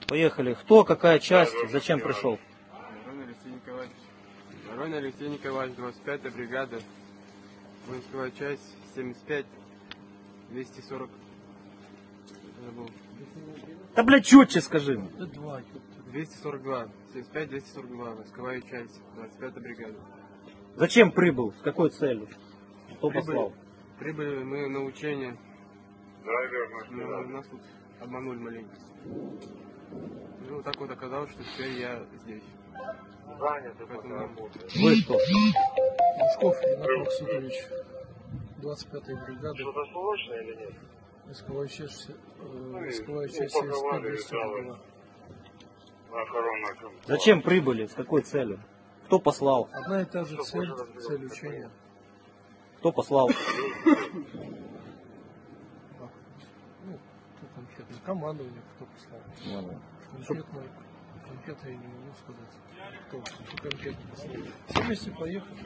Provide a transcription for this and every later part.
Поехали. Кто, какая часть, зачем пришел? Воронин Алексей Николаевич, 25-я бригада, воинская часть 75, 240. Да, блядь, четче скажи. 242, 75, 242, войсковая часть, 25-я бригада. Зачем прибыл? С какой целью? Кто послал? Прибыли мы на учение. Нас тут обманули маленько. Ну, так вот оказалось, что теперь я здесь. Вы кто? Лужков Ренат Максутович, 25-я бригада. Что-то срочное или нет? Войсковая часть 75-242. Охрана. Зачем прибыли? С какой целью? Кто послал? Одна и та же цель учения. Кто послал? Ну, кто конкретно? Командование, кто послал. Конкретно я не могу сказать. Кто конкретно послал. Все вместе поехали.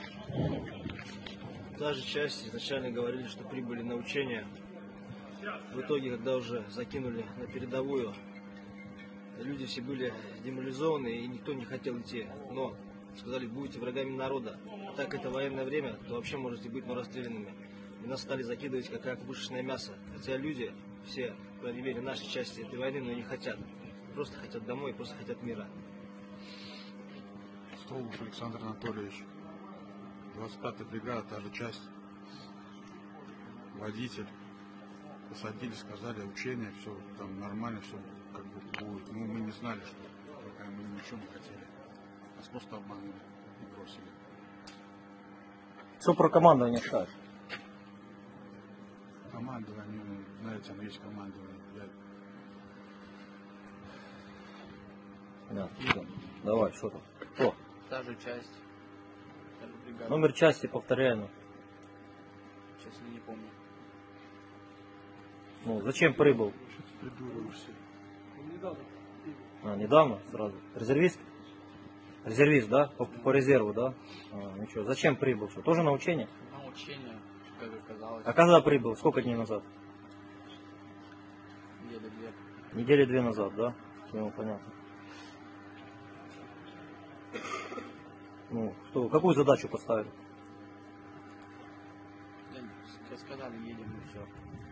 Та же часть изначально говорили, что прибыли на учения. В итоге, когда уже закинули на передовую, люди все были деморализованы и никто не хотел идти. Но сказали, будете врагами народа. А так это военное время, то вообще можете быть расстрелянными. И нас стали закидывать как пушечное мясо. Хотя люди, все, по крайней мере, нашей части этой войны, но не хотят. Просто хотят домой, просто хотят мира. Столбов Александр Анатольевич, 25-я бригада, та же часть, водитель. Посадили, сказали, учение, все там нормально, все как бы будет. Ну, мы не знали, что пока мы ничего не хотели. Нас просто обманули и бросили. Что про командование скажешь? Командование, знаете, оно есть командование. Да, все. Давай, что там? Кто? Та же часть. Та же бригада. Номер части повторяем. Честно, не помню. Ну, зачем прибыл? Что ты придуриваешься? Недавно сразу. Резервист? Резервист, да? По резерву, да? Ничего. Зачем прибыл? Что, тоже на учение? На учение, как оказалось. А когда прибыл? Сколько дней назад? Недели-две. Недели 2 назад, да? Ну, понятно. Ну, что, какую задачу поставили? Сказали, едем и все.